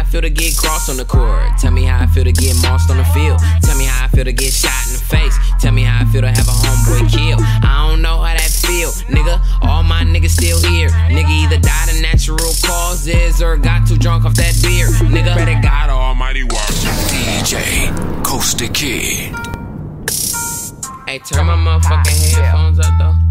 feel to get crossed on the court. Tell me how I feel to get mossed on the field. Tell me how I feel to get shot in the face. Tell me how I feel to have a homeboy killed. I don't know how that feel, nigga. All my niggas still here. Nigga either died of natural causes or got too drunk off that beer. Nigga, pray to God Almighty watch. DJ Costa Kid. Hey, turn my motherfucking headphones up though.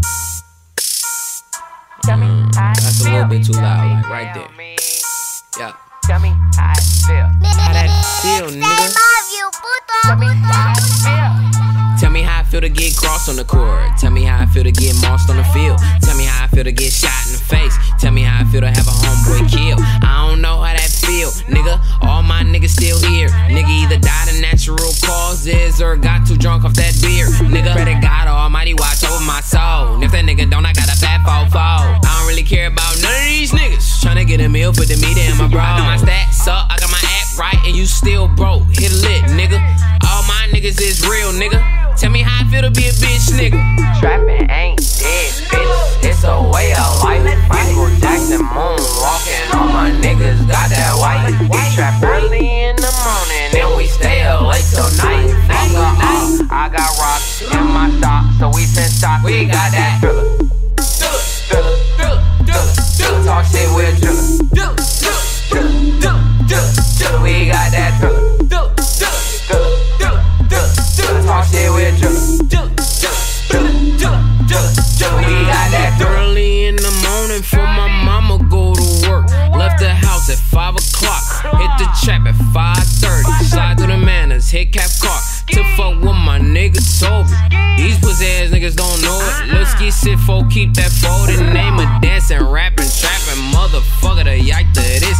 That's a little bit too loud, like right there. Yeah. Tell me how I feel. How that feel, nigga? Tell me how I feel. Tell me how I feel to get crossed on the court. Tell me how I feel to get mossed on the field. Tell me how I feel to get shot in the face. Tell me how I feel to have a homeboy killed. I don't know how that feel, nigga. All my niggas still here. Nigga either died of natural causes or got too drunk off that beer. Nigga, pray to God Almighty watch over my soul. And if that nigga don't, I got a fat fofo. I don't really care about none of these niggas. Tryna get a meal, put the meat in my bro. I got my stats up, I got my act right, and you still broke. Hit a lick, nigga. All my niggas is real, nigga. Tell me how I feel to be a bitch, nigga. Trapping ain't dead, bitch. It's a way of life. Michael Jackson moonwalking. All my niggas got that white. We trap early in the morning, and we stay up late till night. I got rocks in my stock, so we send stock. We got that thriller. Talk shit with driller. We got that thriller. Talk shit with driller. We got that early in the morning for my mama go to work. Left the house at 5 o'clock. Hit the trap at 5:30. Slide through the manners, hit Cap Car. To fuck with my nigga Toby. These pussy ass niggas don't know it. Lil' ski sit for keep that folded. Name of dancing, rapping, trapping, motherfucker the yike to this.